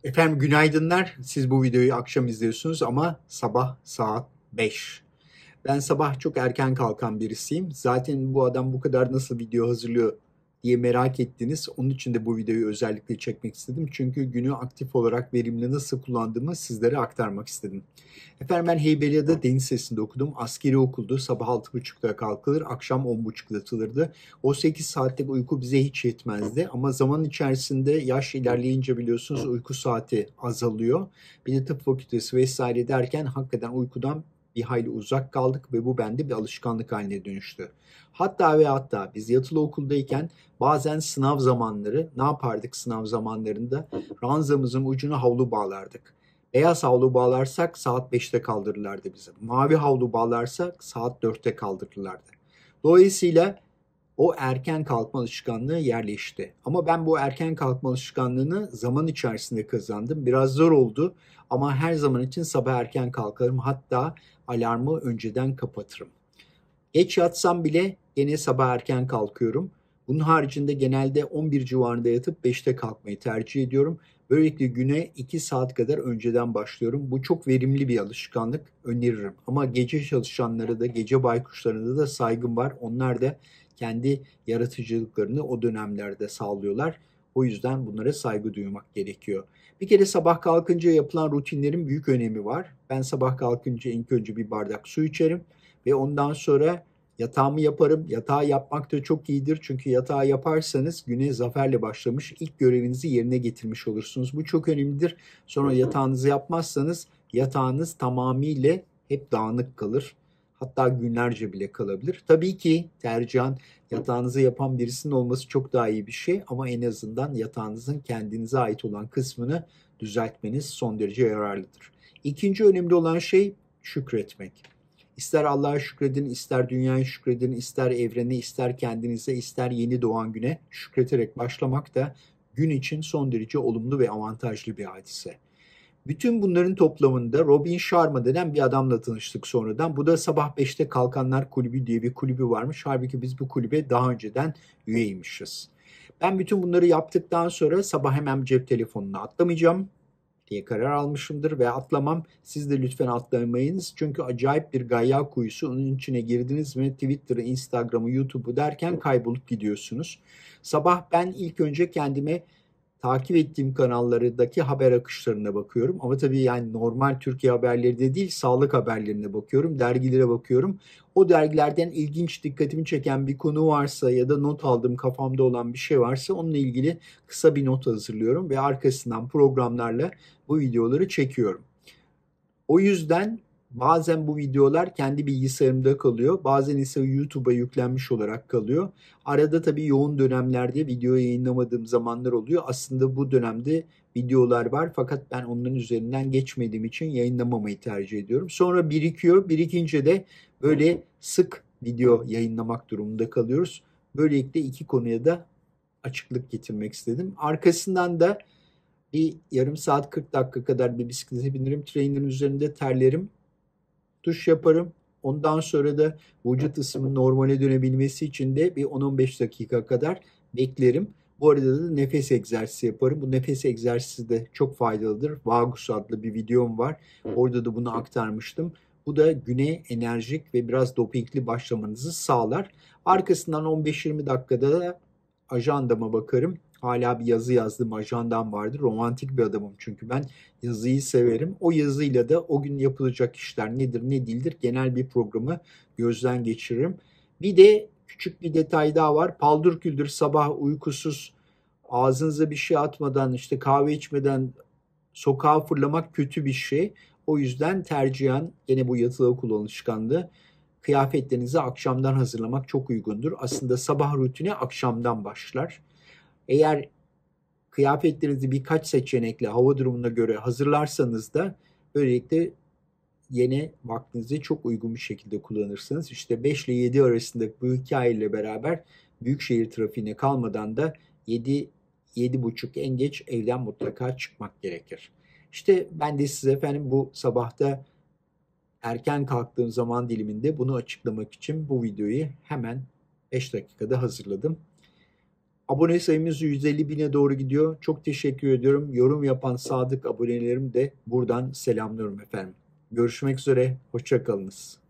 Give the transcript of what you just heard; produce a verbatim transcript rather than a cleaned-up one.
Efendim günaydınlar. Siz bu videoyu akşam izliyorsunuz ama sabah saat beş. Ben sabah çok erken kalkan birisiyim. Zaten bu adam bu kadar nasıl video hazırlıyor diye merak ettiniz. Onun için de bu videoyu özellikle çekmek istedim. Çünkü günü aktif olarak verimli nasıl kullandığımı sizlere aktarmak istedim. Efendim ben Heybeliada Deniz Lisesi'nde okudum. Askeri okuldu. Sabah altı buçukta kalkılır, akşam on buçukta yatılırdı. O sekiz saatlik uyku bize hiç yetmezdi. Ama zaman içerisinde yaş ilerleyince biliyorsunuz uyku saati azalıyor. Bir de tıp fakültesi vesaire derken hakikaten uykudan bir hayli uzak kaldık ve bu bende bir alışkanlık haline dönüştü. Hatta ve hatta biz yatılı okuldayken bazen sınav zamanları ne yapardık sınav zamanlarında? Ranzamızın ucuna havlu bağlardık. Beyaz havlu bağlarsak saat beşte kaldırırlardı bizi. Mavi havlu bağlarsak saat dörtte kaldırırlardı. Dolayısıyla o erken kalkma alışkanlığı yerleşti. Ama ben bu erken kalkma alışkanlığını zaman içerisinde kazandım. Biraz zor oldu ama her zaman için sabah erken kalkarım. Hatta alarmı önceden kapatırım. Geç yatsam bile gene sabah erken kalkıyorum. Bunun haricinde genelde on bir civarında yatıp beşte kalkmayı tercih ediyorum. Böylelikle güne iki saat kadar önceden başlıyorum. Bu çok verimli bir alışkanlık, öneririm. Ama gece çalışanlara da, gece baykuşlarına da saygım var. Onlar da kendi yaratıcılıklarını o dönemlerde sağlıyorlar. O yüzden bunlara saygı duymak gerekiyor. Bir kere sabah kalkınca yapılan rutinlerin büyük önemi var. Ben sabah kalkınca ilk önce bir bardak su içerim ve ondan sonra yatağımı yaparım. Yatağı yapmak da çok iyidir. Çünkü yatağı yaparsanız güne zaferle başlamış, ilk görevinizi yerine getirmiş olursunuz. Bu çok önemlidir. Sonra yatağınızı yapmazsanız yatağınız tamamıyla hep dağınık kalır. Hatta günlerce bile kalabilir. Tabii ki tercihen yatağınızı yapan birisinin olması çok daha iyi bir şey. Ama en azından yatağınızın kendinize ait olan kısmını düzeltmeniz son derece yararlıdır. İkinci önemli olan şey şükretmek. İster Allah'a şükredin, ister dünyaya şükredin, ister evrene, ister kendinize, ister yeni doğan güne şükreterek başlamak da gün için son derece olumlu ve avantajlı bir hadise. Bütün bunların toplamında Robin Sharma denen bir adamla tanıştık sonradan. Bu da Sabah beşte Kalkanlar Kulübü diye bir kulübü varmış. Halbuki biz bu kulübe daha önceden üyeymişiz. Ben bütün bunları yaptıktan sonra sabah hemen cep telefonuna atlamayacağım diye karar almışımdır ve atlamam. Siz de lütfen atlamayınız. Çünkü acayip bir gayya kuyusu. Onun içine girdiniz mi Twitter'ı, Instagram'ı, YouTube'u derken kaybolup gidiyorsunuz. Sabah ben ilk önce kendime takip ettiğim kanallardaki haber akışlarına bakıyorum. Ama tabii yani normal Türkiye haberleri de değil, sağlık haberlerine bakıyorum, dergilere bakıyorum. O dergilerden ilginç, dikkatimi çeken bir konu varsa ya da not aldığım kafamda olan bir şey varsa onunla ilgili kısa bir not hazırlıyorum ve arkasından programlarla bu videoları çekiyorum. O yüzden bazen bu videolar kendi bilgisayarımda kalıyor. Bazen ise YouTube'a yüklenmiş olarak kalıyor. Arada tabii yoğun dönemlerde video yayınlamadığım zamanlar oluyor. Aslında bu dönemde videolar var fakat ben onların üzerinden geçmediğim için yayınlamamayı tercih ediyorum. Sonra birikiyor. Birikince de böyle sık video yayınlamak durumunda kalıyoruz. Böylelikle iki konuya da açıklık getirmek istedim. Arkasından da bir yarım saat kırk dakika kadar bir bisiklete binirim. Trainer'ın üzerinde terlerim. Duş yaparım. Ondan sonra da vücut ısımın normale dönebilmesi için de bir on on beş dakika kadar beklerim. Bu arada da nefes egzersizi yaparım. Bu nefes egzersizi de çok faydalıdır. Vagus adlı bir videom var. Orada da bunu aktarmıştım. Bu da güne enerjik ve biraz dopingli başlamanızı sağlar. Arkasından on beş yirmi dakikada da ajandama bakarım. Hala bir yazı yazdığım ajandam vardır. Romantik bir adamım çünkü ben yazıyı severim. O yazıyla da o gün yapılacak işler nedir ne değildir genel bir programı gözden geçiririm. Bir de küçük bir detay daha var. Paldır küldür sabah uykusuz ağzınıza bir şey atmadan işte kahve içmeden sokağa fırlamak kötü bir şey. O yüzden tercihen gene bu yatılı okul alışkanlığı kıyafetlerinizi akşamdan hazırlamak çok uygundur. Aslında sabah rutini akşamdan başlar. Eğer kıyafetlerinizi birkaç seçenekle hava durumuna göre hazırlarsanız da böylelikle yine vaktinizi çok uygun bir şekilde kullanırsınız. İşte beş ile yedi arasında bu hikayeyle beraber büyük şehir trafiğine kalmadan da yedi yedi buçuk en geç evden mutlaka çıkmak gerekir. İşte ben de size efendim bu sabahta erken kalktığım zaman diliminde bunu açıklamak için bu videoyu hemen beş dakikada hazırladım. Abone sayımız yüz elli bine doğru gidiyor. Çok teşekkür ediyorum. Yorum yapan sadık abonelerim de buradan selamlıyorum efendim. Görüşmek üzere. Hoşça kalınız.